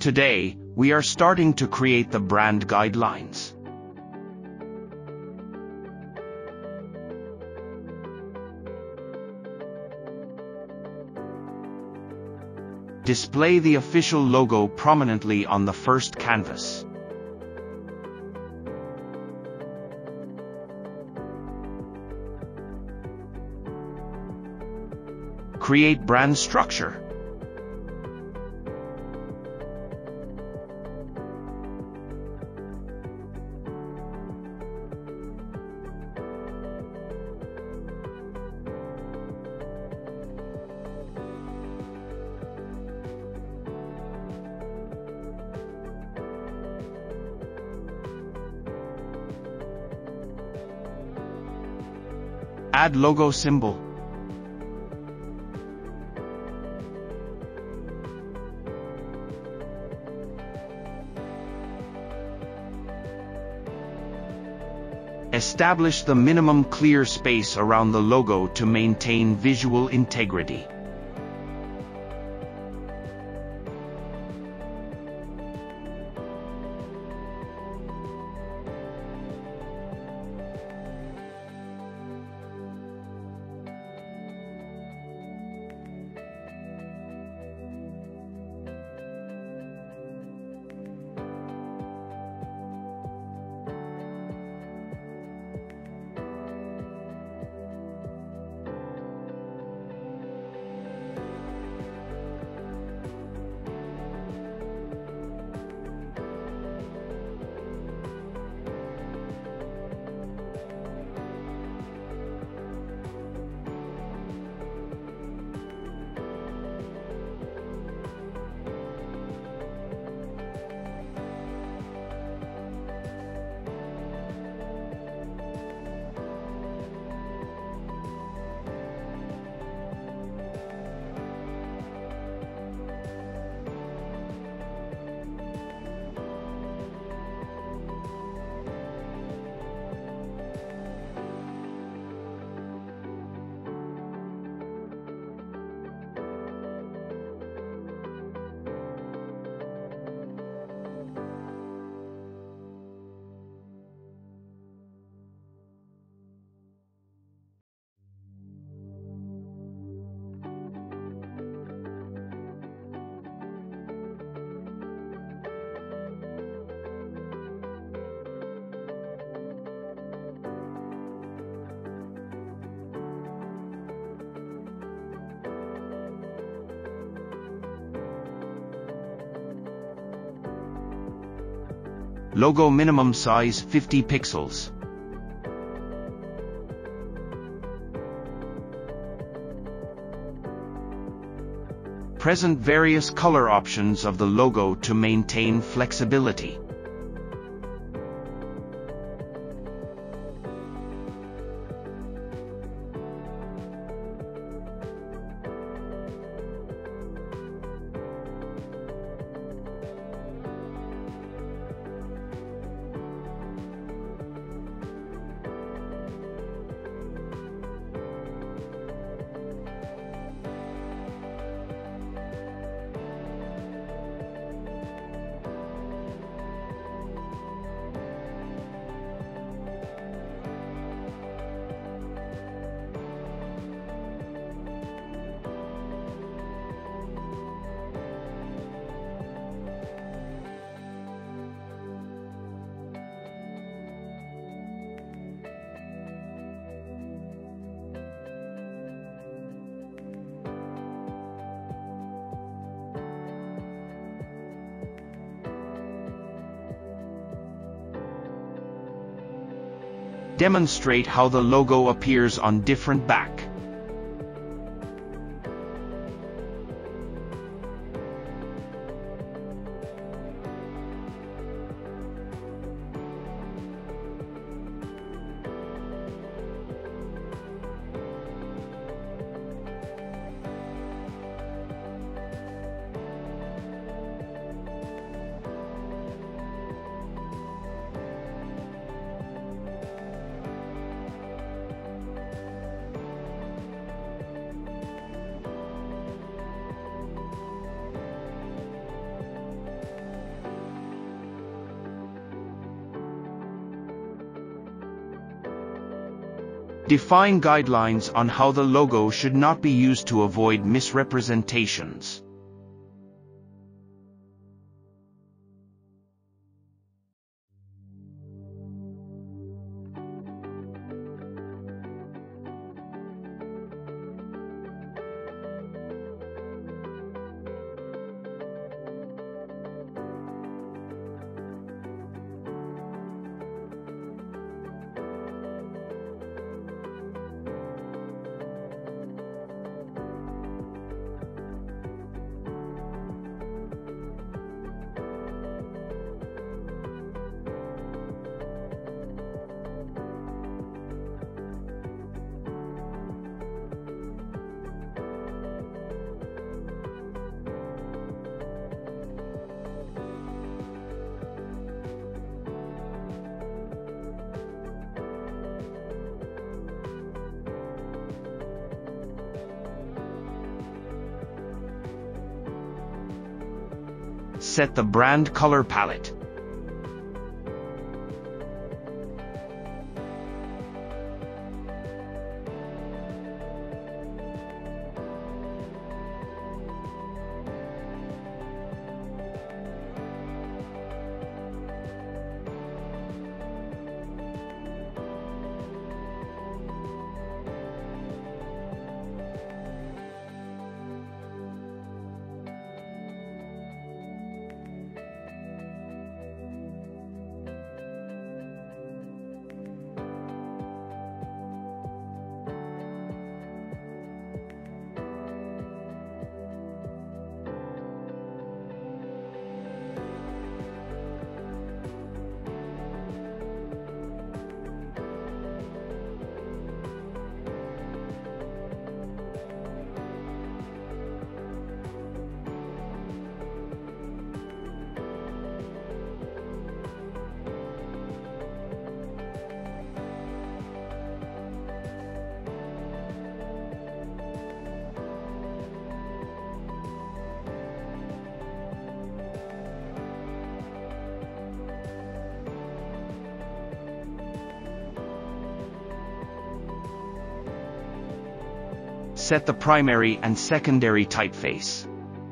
Today, we are starting to create the brand guidelines. Display the official logo prominently on the first canvas. Create brand structure. Add logo symbol. Establish the minimum clear space around the logo to maintain visual integrity. Logo minimum size 50 pixels. Present various color options of the logo to maintain flexibility. Demonstrate how the logo appears on different back. Define guidelines on how the logo should not be used to avoid misrepresentations. Set the brand color palette. Set the primary and secondary typeface.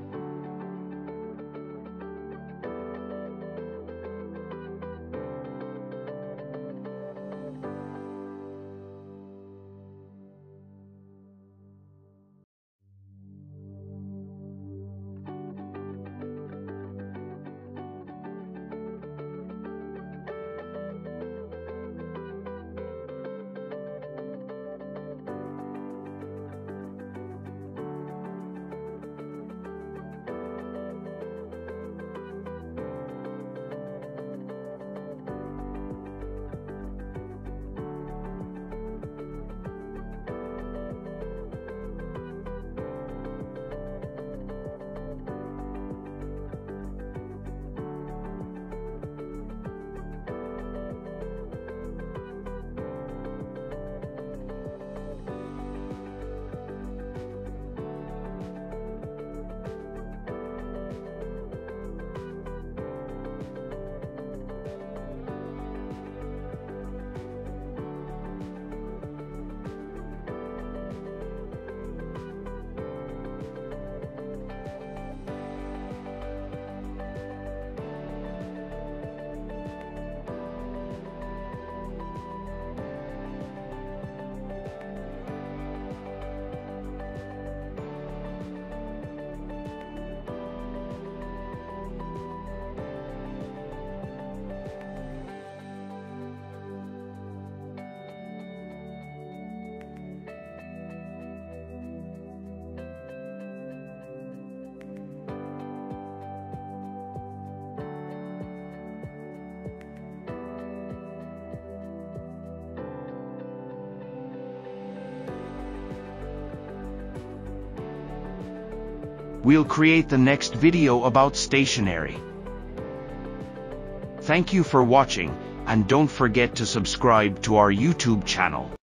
We'll create the next video about stationery. Thank you for watching, and don't forget to subscribe to our YouTube channel.